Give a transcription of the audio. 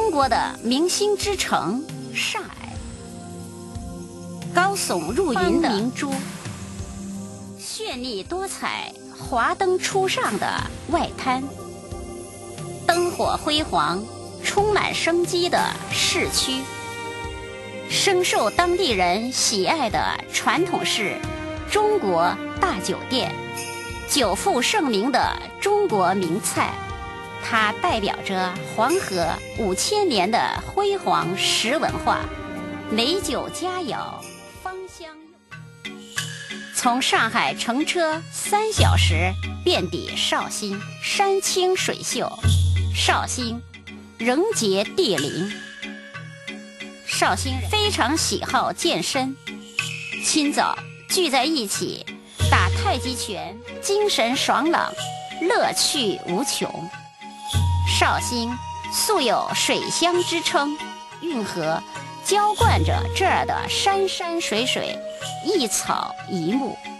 中国的明星之城上海，高耸入云的明珠，绚丽多彩、华灯初上的外滩，灯火辉煌、充满生机的市区，深受当地人喜爱的传统式中国大酒店，久负盛名的中国名菜，它代表着黄河5000年的辉煌食文化，美酒佳肴，芳香。从上海乘车3小时便抵绍兴，山清水秀，绍兴人杰地灵。绍兴人非常喜好健身，清早聚在一起打太极拳，精神爽朗，乐趣无穷。绍兴素有水乡之称，运河浇灌着这儿的山山水水，一草一木。